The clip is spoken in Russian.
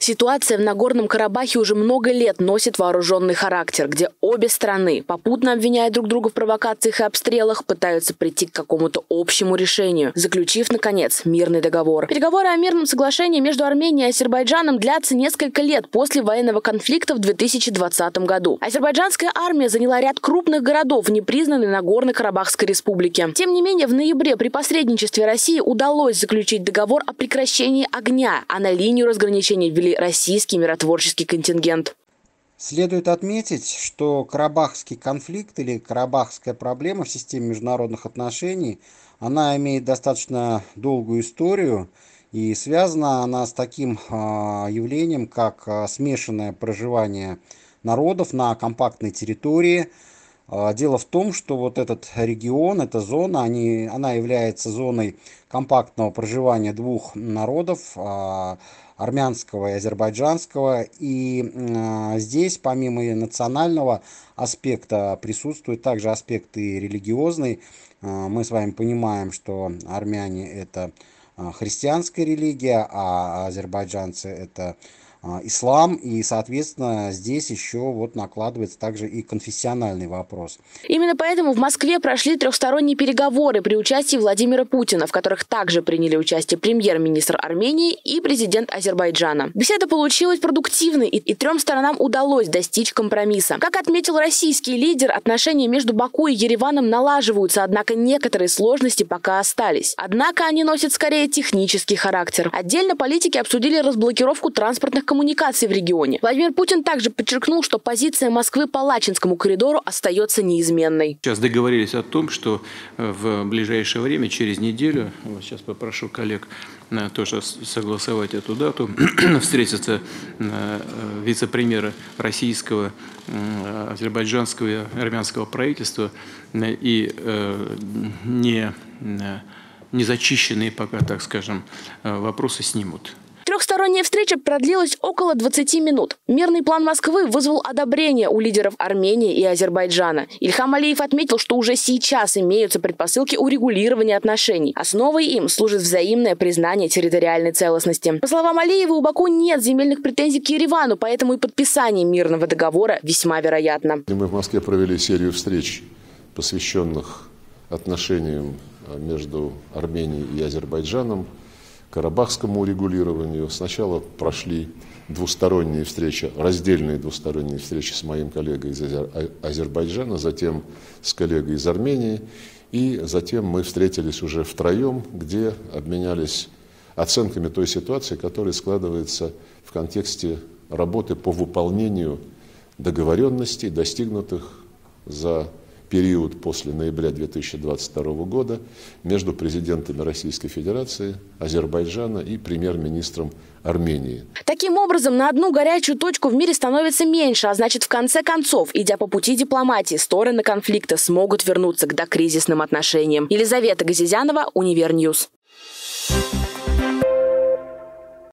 Ситуация в Нагорном Карабахе уже много лет носит вооруженный характер, где обе страны, попутно обвиняя друг друга в провокациях и обстрелах, пытаются прийти к какому-то общему решению, заключив, наконец, мирный договор. Переговоры о мирном соглашении между Арменией и Азербайджаном длятся несколько лет после военного конфликта в 2020 году. Азербайджанская армия заняла ряд крупных городов в непризнанной Нагорно-Карабахской республике. Тем не менее, в ноябре при посредничестве России удалось заключить договор о прекращении огня, а на линию разграничения ввели российский миротворческий контингент. Следует отметить, что карабахский конфликт или карабахская проблема в системе международных отношений, она имеет достаточно долгую историю, и связана она с таким явлением, как смешанное проживание народов на компактной территории. Дело в том, что вот этот регион, эта зона, она является зоной компактного проживания двух народов, армянского и азербайджанского. И здесь, помимо национального аспекта, присутствует также аспект и религиозный. Мы с вами понимаем, что армяне – это христианская религия, а азербайджанцы – это ислам, и, соответственно, здесь еще вот накладывается также и конфессиональный вопрос. Именно поэтому в Москве прошли трехсторонние переговоры при участии Владимира Путина, в которых также приняли участие премьер-министр Армении и президент Азербайджана. Беседа получилась продуктивной, и трем сторонам удалось достичь компромисса. Как отметил российский лидер, отношения между Баку и Ереваном налаживаются, однако некоторые сложности пока остались. Однако они носят скорее технический характер. Отдельно политики обсудили разблокировку транспортных коммуникаций в регионе. Владимир Путин также подчеркнул, что позиция Москвы по Лачинскому коридору остается неизменной. Сейчас договорились о том, что в ближайшее время, через неделю, вот сейчас попрошу коллег тоже согласовать эту дату, встретятся вице-премьеры российского, азербайджанского и армянского правительства и не зачищенные пока, так скажем, вопросы снимут. Трехсторонняя встреча продлилась около 20 минут. Мирный план Москвы вызвал одобрение у лидеров Армении и Азербайджана. Ильхам Алиев отметил, что уже сейчас имеются предпосылки урегулирования отношений. Основой им служит взаимное признание территориальной целостности. По словам Алиева, у Баку нет земельных претензий к Еревану, поэтому и подписание мирного договора весьма вероятно. Мы в Москве провели серию встреч, посвященных отношениям между Арменией и Азербайджаном, карабахскому урегулированию. Сначала прошли двусторонние встречи, раздельные двусторонние встречи с моим коллегой из Азербайджана, затем с коллегой из Армении, и затем мы встретились уже втроем, где обменялись оценками той ситуации, которая складывается в контексте работы по выполнению договоренностей, достигнутых за период после ноября 2022 года между президентами Российской Федерации, Азербайджана и премьер-министром Армении. Таким образом, на одну горячую точку в мире становится меньше, а значит, в конце концов, идя по пути дипломатии, стороны конфликта смогут вернуться к докризисным отношениям. Елизавета Газизянова, Универньюз.